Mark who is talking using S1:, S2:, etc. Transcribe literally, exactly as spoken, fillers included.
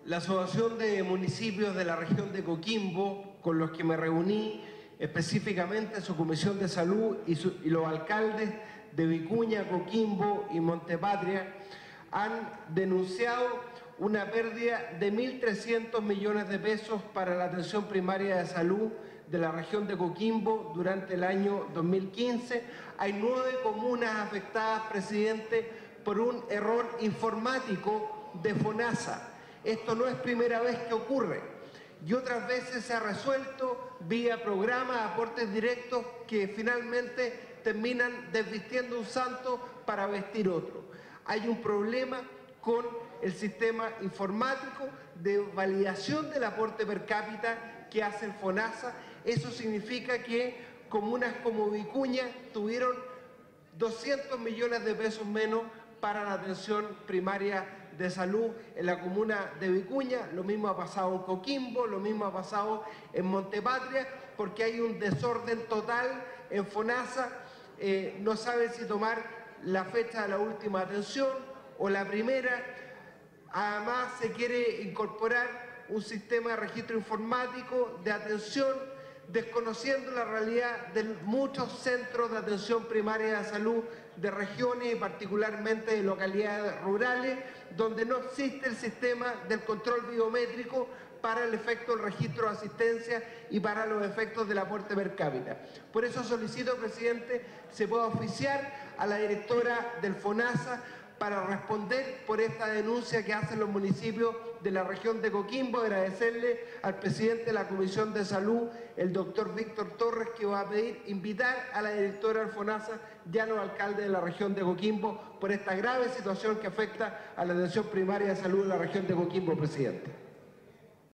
S1: La Asociación de Municipios de la región de Coquimbo, con los que me reuní, específicamente su Comisión de Salud y, su, y los alcaldes de Vicuña, Coquimbo y Montepatria, han denunciado una pérdida de mil trescientos millones de pesos para la atención primaria de salud de la región de Coquimbo durante el año dos mil quince. Hay nueve comunas afectadas, presidente, por un error informático de FONASA. Esto no es primera vez que ocurre y otras veces se ha resuelto vía programas, aportes directos que finalmente terminan desvistiendo un santo para vestir otro. Hay un problema con el sistema informático de validación del aporte per cápita que hace el FONASA. Eso significa que comunas como Vicuña tuvieron doscientos millones de pesos menos para la atención primaria de salud en la comuna de Vicuña. Lo mismo ha pasado en Coquimbo, lo mismo ha pasado en Montepatria, porque hay un desorden total en FONASA. Eh, no saben si tomar la fecha de la última atención o la primera. Además, se quiere incorporar un sistema de registro informático de atención, desconociendo la realidad de muchos centros de atención primaria de salud de regiones y particularmente de localidades rurales, donde no existe el sistema del control biométrico para el efecto del registro de asistencia y para los efectos del aporte per cápita. Por eso solicito, presidente, se pueda oficiar a la directora del FONASA para responder por esta denuncia que hacen los municipios de la región de Coquimbo. Agradecerle al presidente de la Comisión de Salud, el doctor Víctor Torres, que va a pedir invitar a la directora del FONASA y a los alcaldes de la región de Coquimbo por esta grave situación que afecta a la atención primaria de salud de la región de Coquimbo, presidente.